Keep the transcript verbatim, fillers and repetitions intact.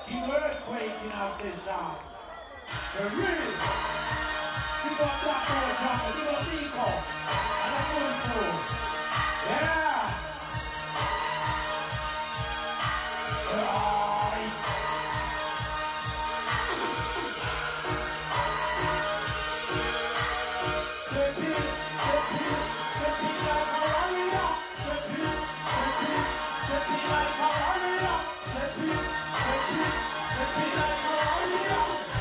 Keep earthquake in our session. For real. Keep on top of the drama. Keep on Nico. And I'm going through. Yeah. Right. Step in, step in, step in like a warrior. Step in, step in, step in like a warrior. Step in, step in, step in like a warrior.